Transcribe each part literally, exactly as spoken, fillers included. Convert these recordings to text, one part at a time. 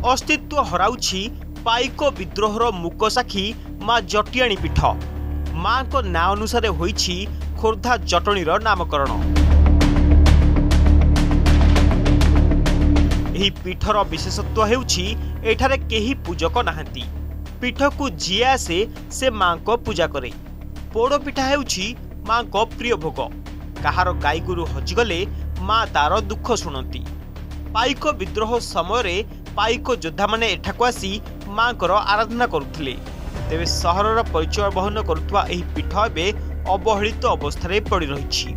अस्तित्व हराउछि पाइक विद्रोहर मुक साक्षी माँ जटियाणी पीठ। माँ को ना अनुसार होइछि खोर्धा जटणीर नामकरण। एही पीठर विशेषत्व हेउछि एठारे केही पूजक नाहांती। पीठ को जिए आसे से माँ को पूजा करे। पोड़ पिठा हेउछि माँ को प्रिय भोग। कहार गाईगुरु हजिगले माँ तार दुख शुणती। पाइक विद्रोह समय पाइक योद्धा माने एठाकु आसी माँ को आराधना करुथिले। तेबे सहरर परिचय बहन करुवा एही पीठ एबे अवहेलित अवस्था पड़ी रही।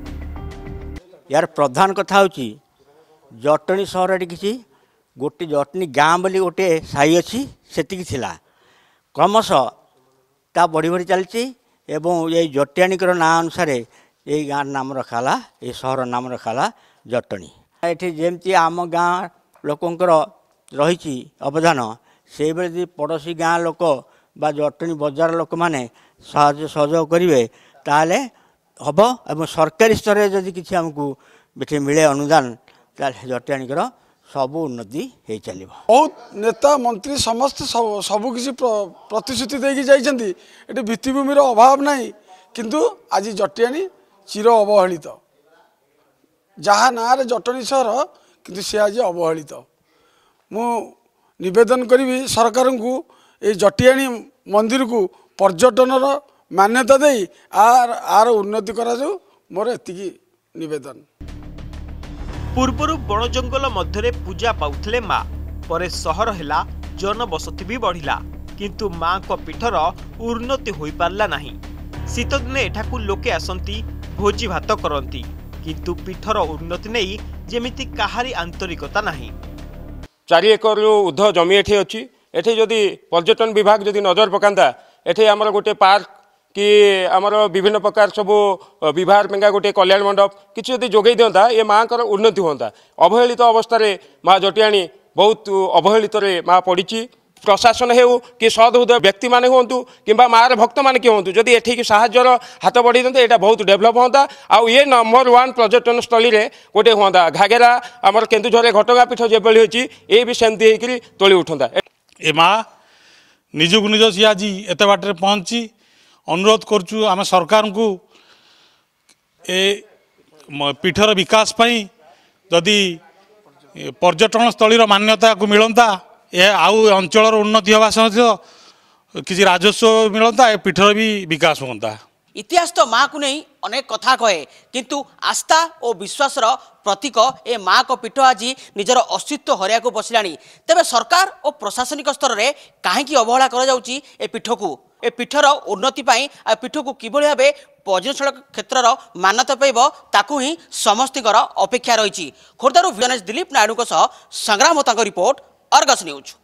यार प्रधान कथा होची जटणी सहर किसी गोटे जटणी गाँ बोली गोटे साई अच्छी सेतिकी थिला। क्रमश ता बढ़ी बढ़ी चलती एवं ये जटियाणीकर ना अनुसार ये गाँव नाम रखाला, ये सहर नाम रखाला जटणी। ये जमती आम गाँ लोकंकर रही अवदान से बेले पड़ोशी गाँ लोक बा जटणी बजार लोक मैंने साहाय्य सहयोग करेंगे ताले हम एवं सरकारी स्तर में जदि किसी आमको बेटे मिले अनुदान ताले जटियाणीकर सब उन्नति हो चल। बहुत नेता मंत्री समस्त सबू किसी प्रतिश्रुति देकी जाइछन्ति। एटी भित्तिभूमिर अभाव नहीं किंतु आज जटियाणी चिर अवहेलित। जहाँ ना जटणी सहर किंतु सी आज अवहेलित। मु निवेदन करी सरकार को ये जटियाणी मंदिर को पर्यटन मान्यता दे आर आर उन्नति करा जाऊ मोर एतिकी निवेदन। पूर्वर बण जंगल मध्य पूजा पाउथिले माँ परे सहर हैला जनबसति भी बढ़िला किंतु माँ को पीठर उन्नति होई पारला नाही। शीत दिने एठाकू लोके आसंती भोजी भात करंती किंतु पीठर उन्नति नहीं जेमिति काहारी आंतरिकता नाही। चारि एकर उर्ध जमी एठी अछि। एठी जदि पर्यटन विभाग जदि नजर पकांता एठी आमर गोटे पार्क कि आमर विभिन्न प्रकार सब विभाग पेंगा गोटे कल्याण मंडप किसी जदि जोगई दिंता ये माँ का उन्नति होता। अवहेलित अवस्था माँ जटियाणी बहुत अवहेलित माँ पड़ी। प्रशासन हो कि सदहृदय व्यक्ति माने हूँ कि माँ भक्त मैंने किए हूँ जदि एठिक साहाଯ୍यर हाथ बढ़ी दिंते यहाँ बहुत डेभलप होता। आउ ये नंबर वन पर्यटन स्थली रे गोटे होता। घाघेरा आमर केन्दुझर घटगाँ पीठ जो होती ये भी सेमती होकर तोली उठता। ए माँ निजक निज सी आज एत बाटर पहुँची अनुरोध करुँ आम सरकार को ए पीठर विकास पाई जदि पर्यटन स्थलीर मान्यता को मिलता ए आउ अंचल उन्नति होगा सहित किसी राजस्व मिलता ए पीठर भी विकास होता। इतिहास तो माँ को नहीं अनेक कथा कहे किंतु आस्था और विश्वासर प्रतीक ए माँ को पीठ आज निजर अस्तित्व हरिया को बसिलानी। तेबे सरकार और प्रशासनिक स्तर में कहीं अवहेला करा जाउची ए पीठ को ए पीठर उन्नति पाई आ पीठ को किभली भाबे पर्यटन क्षेत्रर मान्यता पाइब ताकू ही समस्तर अपेक्षा रही। खोर्धारू दिलीप नायडू सह संग्राम होता रिपोर्ट अर्गस न्यूज।